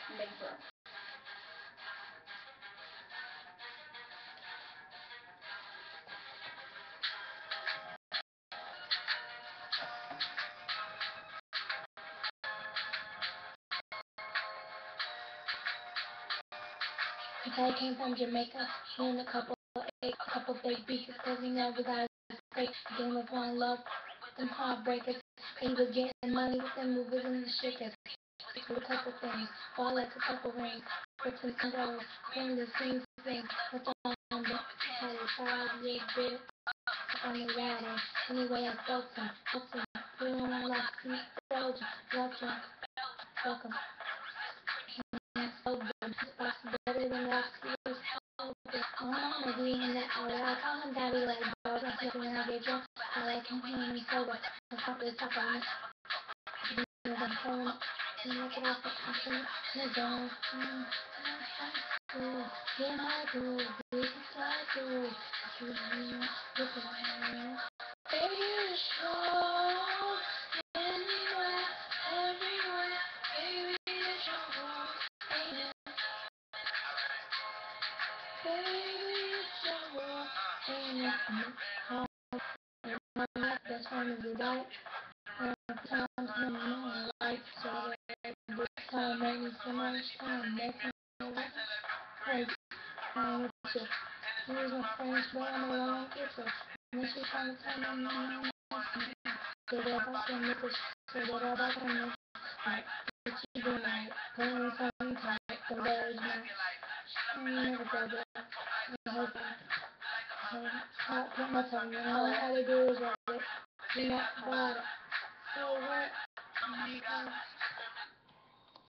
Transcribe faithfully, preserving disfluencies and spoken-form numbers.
later. I came from Jamaica, and a couple, a couple fake beaches, cause he never got great. Game of one love, them heartbreakers. He was getting money with them movers and the shakers. With a couple things, all like a couple rings. Bricks and condos, bring the same thing. What's on the had a five year bit on the water. Anyway, I spoke to him, spoke to him. Feeling like I see Belgium, Belgium, welcome. So good, it's better than last year's. My mama being in that order. I call him daddy like dog. I feel when I get drunk. I like him when he's sober. I pop this up on it. I'm home. And look it off the country. And down. Get my groove. This is my groove. Look at me. Baby, it's strong. Anywhere, everywhere. Baby, it's strong. Baby, it's strong. Ain't nothing. That's fine as you like. Times when you know right, so that this time maybe so much time making me like crazy. I'm with you. Here's my friends, but I'm alone with you. And she's trying to tell me no, no, no. So that I can make it, so that I can make it. Right, what you doing right? Going something tight, so there's my, I never go there. I hope I, I put my tongue, you know how to do is right. Do not bother. So what? Oh my God.